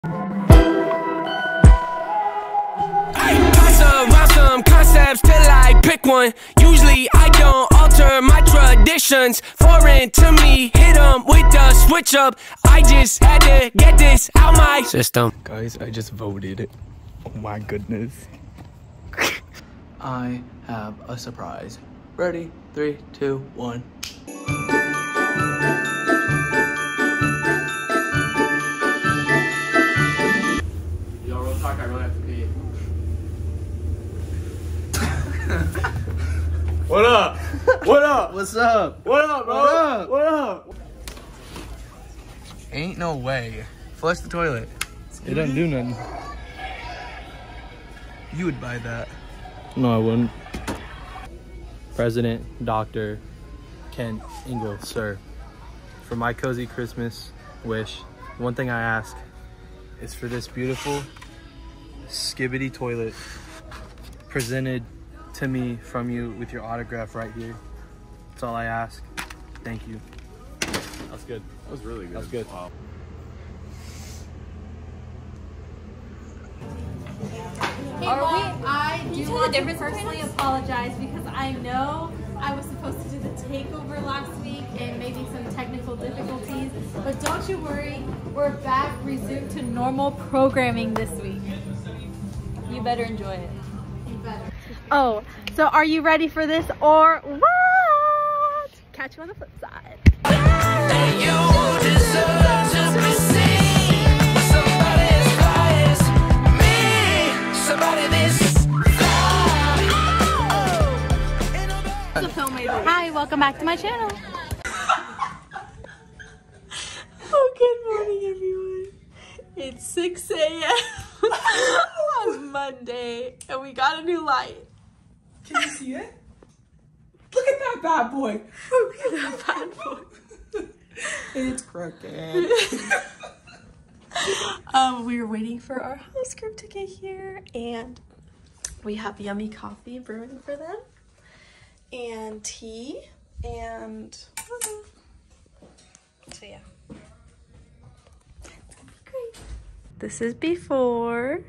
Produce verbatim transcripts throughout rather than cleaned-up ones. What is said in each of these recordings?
Some concepts till I pick one. Usually I don't alter my traditions. Foreign to me, hit 'em with the switch up. I just had to get this out my system. Guys, I just voted. Oh my goodness. I have a surprise. Ready? Three, two, one. Y'all real talk, I really have to pee. What up? What up? What's up? What up, bro? What up? What up? Ain't no way. Flush the toilet. It doesn't do nothing. You would buy that. No, I wouldn't. President Doctor Kent Ingle, sir. For my cozy Christmas wish, one thing I ask is for this beautiful Skibidi toilet presented to me from you with your autograph right here. That's all I ask. Thank you. That's good. That was really good. That's good. Wow. Are we? I do want to personally apologize because I know I was supposed to do the takeover last week and maybe some technical difficulties, but don't you worry, we're back, resumed to normal programming this week. You better enjoy it. You better. Oh, so are you ready for this or what? Catch you on the flip side. You deserve to be seen. Somebody as fly as me. Somebody this fly. Hi, welcome back to my channel. Oh, good morning, everyone. It's six A M on Monday, and we got a new light. Can you see it? Look at that bad boy. Look at that bad boy. It's crooked. um, we were waiting for our host group to get here, and we have yummy coffee brewing for them, and tea, and so yeah. It's gonna be great. This is before.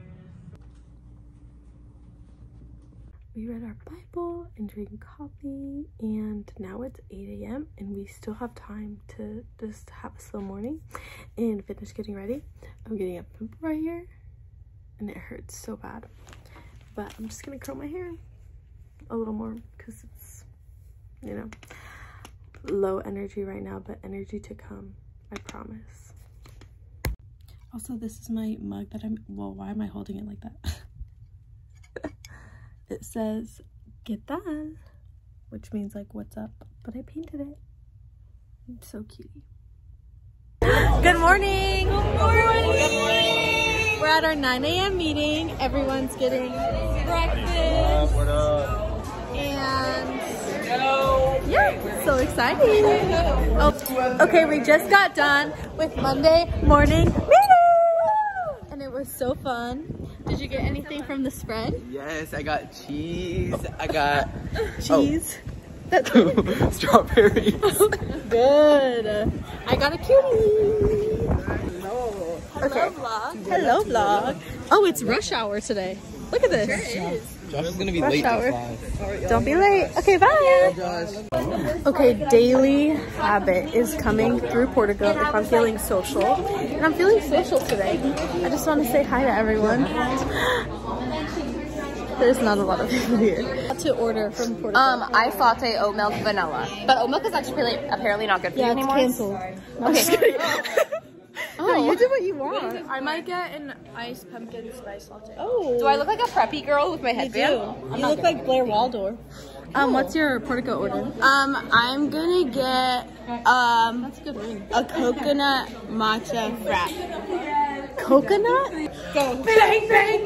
We read our Bible and drank coffee, and now it's eight A M and we still have time to just have a slow morning and finish getting ready. I'm getting a pimple right here and it hurts so bad, but I'm just gonna curl my hair a little more because it's, you know, low energy right now, but energy to come, I promise. Also, this is my mug that I'm, well, why am I holding it like that? It says, "Get that," which means like, what's up? But I painted it. I'm so cutie. Good morning. Good morning. Good morning. We're at our nine A M meeting. Everyone's getting breakfast. What up? And yeah, so exciting. Oh, okay, we just got done with Monday morning meeting, and it was so fun. Did you get anything from the spread? Yes, I got cheese. I got Cheese. Oh. That's it. Strawberries. Good. I got a cutie. No. Okay. Vlog. Hello vlog. Oh, it's rush hour today. Look at this. Sure is. Josh is gonna be Rush late hour. at five. Don't be late. Okay, bye. Josh. Okay, daily habit is coming through Portico if I'm feeling social. And I'm feeling social today. I just want to say hi to everyone. There's not a lot of people here. To order from Portico. Um, iced latte, oat milk, vanilla. But oat milk is actually really, apparently not good for yeah, you it's anymore. canceled. No, I'm just kidding. Oh, No, you do what you want. I might get an iced pumpkin spice latte. Oh. do I look like a preppy girl with my You headband? do. You look like Blair Waldorf. Um, what's your Portico order? Um, I'm gonna get um That's a good ring. a coconut matcha frap. Coconut? Go. Bang, bang,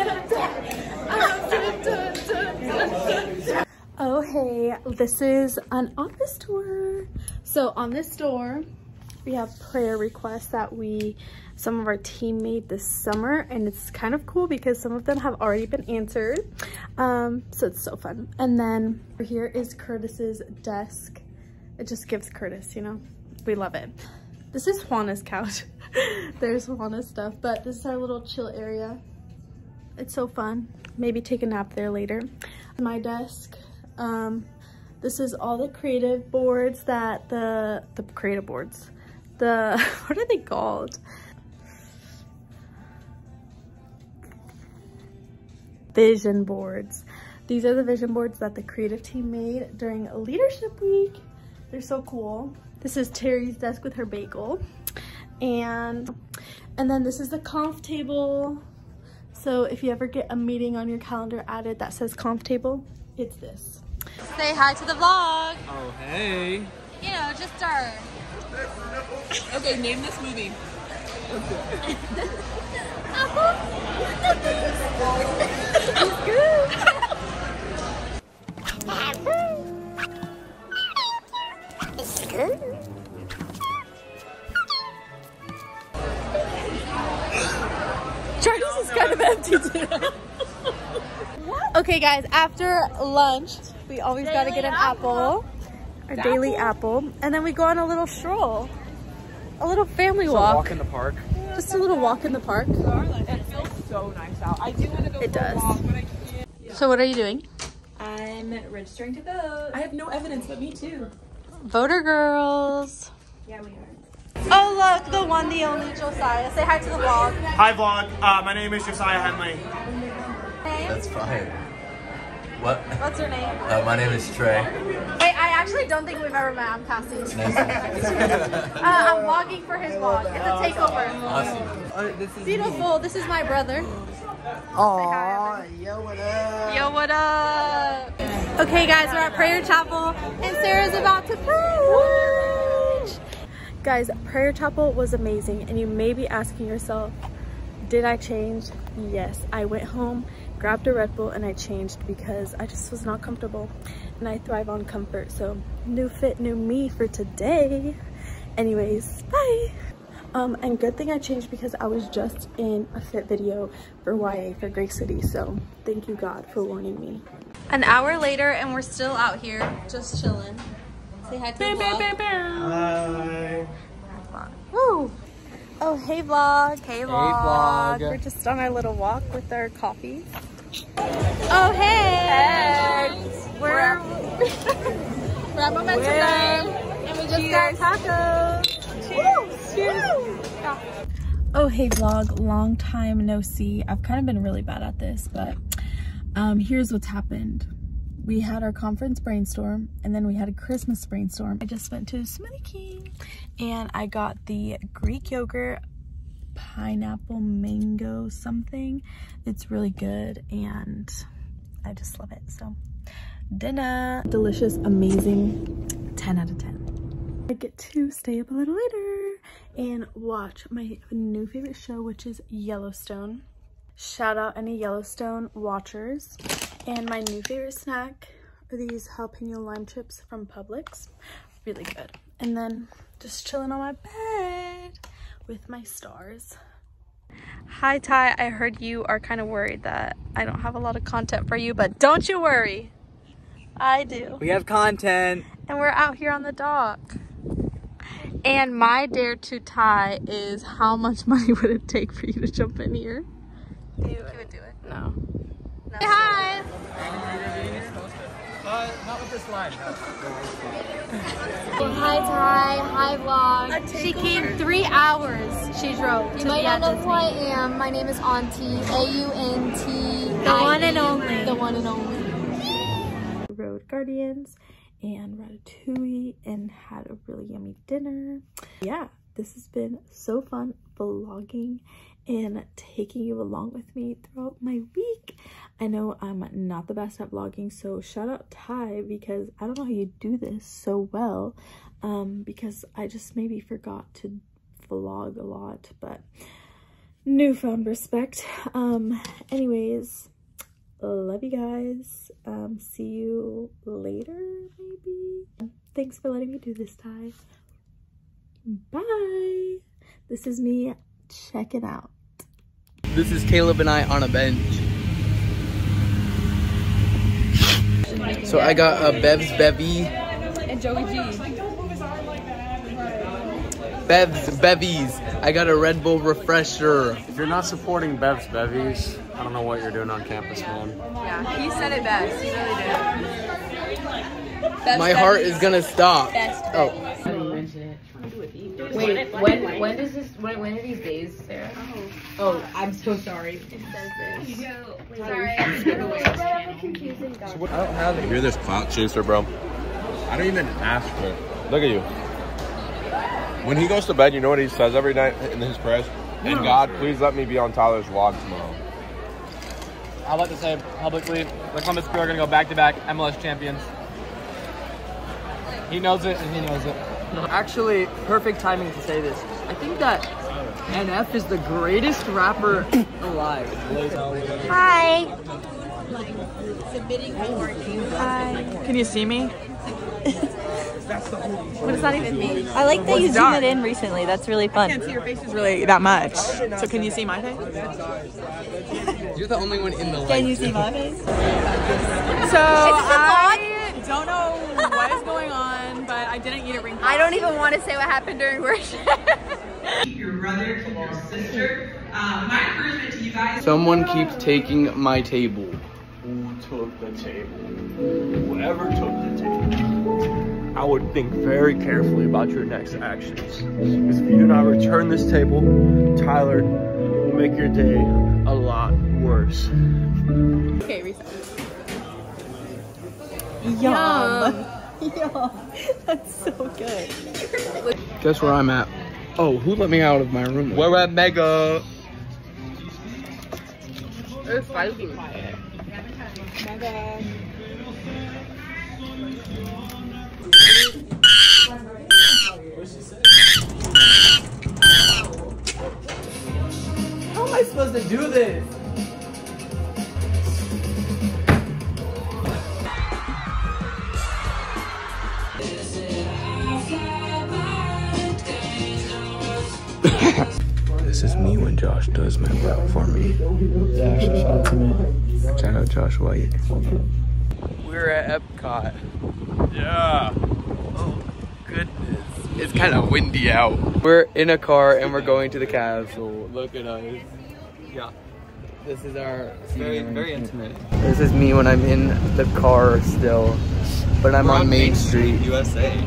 bang. Oh, hey, this is an office tour. So on this door, we have prayer requests that we, some of our team made this summer, and it's kind of cool because some of them have already been answered. Um, so it's so fun. And then here is Curtis's desk. It just gives Curtis, you know, we love it. This is Juana's couch. There's Juana's stuff, but this is our little chill area. It's so fun. Maybe take a nap there later. My desk. Um, this is all the creative boards that the, the creative boards, the, what are they called? Vision boards. These are the vision boards that the creative team made during Leadership Week. They're so cool. This is Terry's desk with her bagel. And, and then this is the conf table. So if you ever get a meeting on your calendar added that says conf table, it's this. Say hi to the vlog. Oh, hey. You know, just start. Okay, name this movie. It's good. It's good. Charlie's is kind of empty today. Okay guys, after lunch, we always got to get an apple. Our daily apple. And then we go on a little stroll. A little family So walk. walk in the park. Just a little walk in the park. It feels so nice out. I do want to go It for does. a walk, but I can't. So what are you doing? I'm registering to vote. I have no evidence, but me too. Voter girls. Yeah, we are. Oh look, the one, the only Josiah. Say hi to the vlog. Hi vlog, uh, my name is Josiah Henley. That's fine. What? What's your name? Uh, my name is Trey. Wait, I actually don't think we've ever met. I'm Cassie. Nice. uh, I'm vlogging for his vlog. It's a takeover. Awesome. Oh, this is Beautiful. This is my brother. Aw, yo, what up? Yo, what up? Okay, guys, we're at Prayer Chapel, and Sarah's about to preach. Guys, Prayer Chapel was amazing, and you may be asking yourself, did I change? Yes, I went home, grabbed a Red Bull, and I changed because I just was not comfortable, and I thrive on comfort. So, new fit, new me for today. Anyways, bye. Um, and good thing I changed because I was just in a fit video for Y A for Grace City. So thank you God for warning me. An hour later and we're still out here just chilling. Say hi to the vlog. Hi. Woo! Oh, hey vlog. Hey vlog. vlog. We're just on our little walk with our coffee. Oh, hey. Hey. We're, we're at Momentum Day and we just Cheers. got tacos. Cheers. Cheers. Yeah. Oh, hey vlog, long time no see. I've kind of been really bad at this, but um, here's what's happened. We had our conference brainstorm and then we had a Christmas brainstorm. I just went to Smoothie King and I got the Greek yogurt pineapple mango something. It's really good and I just love it. So dinner, delicious, amazing, ten out of ten. I get to stay up a little later and watch my new favorite show, which is Yellowstone. Shout out any Yellowstone watchers. And my new favorite snack are these jalapeno lime chips from Publix. Really good. And then just chilling on my bed with my stars. Hi Ty, I heard you are kind of worried that I don't have a lot of content for you, but don't you worry. I do. We have content. And we're out here on the dock. And my dare to Ty is, how much money would it take for you to jump in here? Do it. You would do it. No. no. Say hi. Uh, not with this line. Hi Ty, hi vlog. She came three hours. She drove. You to might be not at know who I Disney. am. My name is Auntie, A U N T. The one and only. The one and only. Road Guardians and Ratatouille and had a really yummy dinner. Yeah, this has been so fun vlogging and taking you along with me throughout my week. I know I'm not the best at vlogging, so shout out Ty because I don't know how you do this so well, um, because I just maybe forgot to vlog a lot, but newfound respect. Um, anyways, love you guys. Um, see you later, maybe. Thanks for letting me do this, Ty. Bye. This is me checking out. This is Caleb and I on a bench. So I got a Bev's Bevy. And Joey G. Bev's Bevies. I got a Red Bull refresher. If you're not supporting Bev's Bevies, I don't know what you're doing on campus, man. Yeah, he said it best. He really did. Best My heart is gonna stop. Best oh. Wait, when when does this when when are these days, Sarah? Oh, oh I'm so sorry. It says this. Sorry. I don't have it. You're this clout chaser, bro. I don't even ask for it. Look at you. When he goes to bed, you know what he says every night in his prayers? And God, please let me be on Tyler's vlog tomorrow. I'd like to say publicly, the Columbus Crew are going to go back-to-back M L S champions. He knows it, and he knows it. Actually, perfect timing to say this. I think that N F is the greatest rapper alive. Hi. Hi. Can you see me? What does that even mean? I like that you zoomed in recently. That's really fun. I can't see your faces really that much. So can you see my face? You're the only one in the light. Can you see my face? So I don't know what is going on, but I didn't eat a ring. I don't even want to say what happened during worship. Keep your brother, keep your sister. Um, my encouragement to you guys. Someone keeps taking my table. Who took the table? Whoever took the table. I would think very carefully about your next actions. Because if you do not return this table, Tyler will make your day a lot worse. Okay, reset. Yum. Yum. That's so good. Guess where I'm at? Oh, who let me out of my room? We're at Mega. It's spicy. Mega. How am I supposed to do this? This is me when Josh does my work for me. Yeah, shout out to me. Shout out Josh White. We're at Epcot. Yeah. Oh, goodness. It's kind of windy out. We're in a car and we're going to the castle. Look at us. Yeah. This is our Very, very intimate. This is me when I'm in the car still, but I'm on, on Main Street. U S A.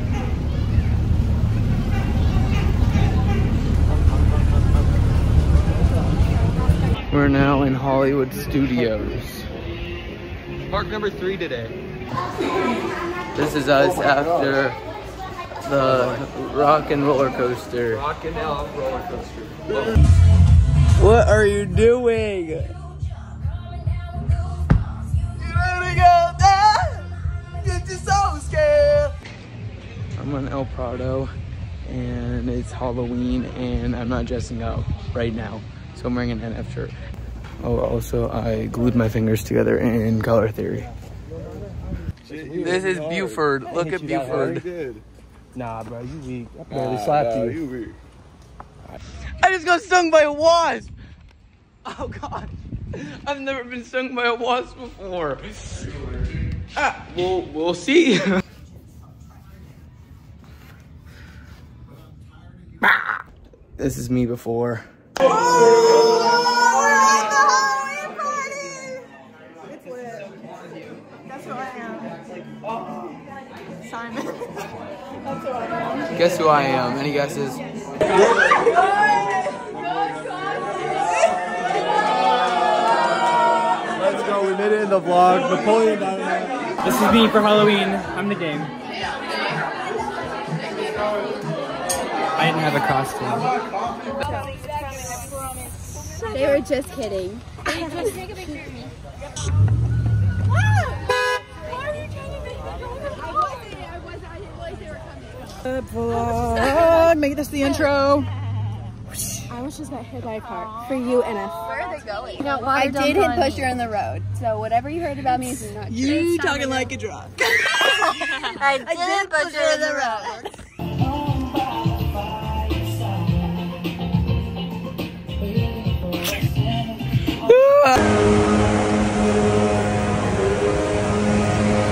We're now in Hollywood Studios. Park number three today. This is us after the rock and roller coaster. Rock and roller coaster. What are you doing? You ready to go? Ah! Get you so scared. I'm on El Prado and it's Halloween and I'm not dressing up right now. So I'm wearing an N F shirt. Oh, also I glued my fingers together in Color Theory. This is Buford. Look at Buford. Nah, bro, you weak. I barely nah, slapped nah, you. you weak. I just got stung by a wasp. Oh God, I've never been stung by a wasp before. Ah, we'll we'll see. This is me before. Oh, we're at the Halloween party! It's lit. Guess who I am? Simon. That's who I am. Guess who I am? Any guesses? Let's go, we made it in the vlog. Napoleon Dynamite. This is me for Halloween. I'm the game. I didn't have a costume. They were just kidding. Just take a picture of me. Vlog. Make this the intro. I almost just got hit by a car. For you, N F. Where are they going? No, I did hit Pusher on the road. So whatever you heard about me is not true. You talking like a drunk. I did push her in the road.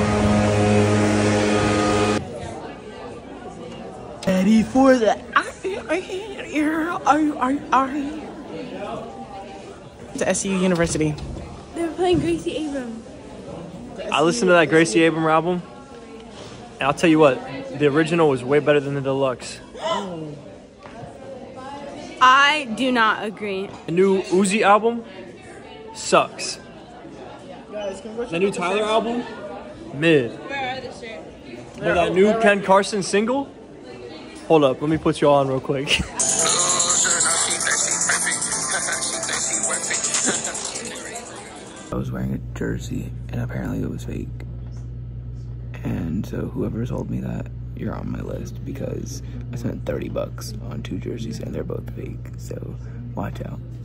Ready for the action. To S U University. They were playing Gracie Abrams. I listened to that Gracie Abrams album, and I'll tell you what, the original was way better than the deluxe. I do not agree. The new Uzi album sucks. The new Tyler album, mid. But that new Ken Carson single, hold up, let me put you on real quick. I was wearing a jersey and apparently it was fake. And so whoever told me that, you're on my list because I spent thirty bucks on two jerseys and they're both fake. So watch out.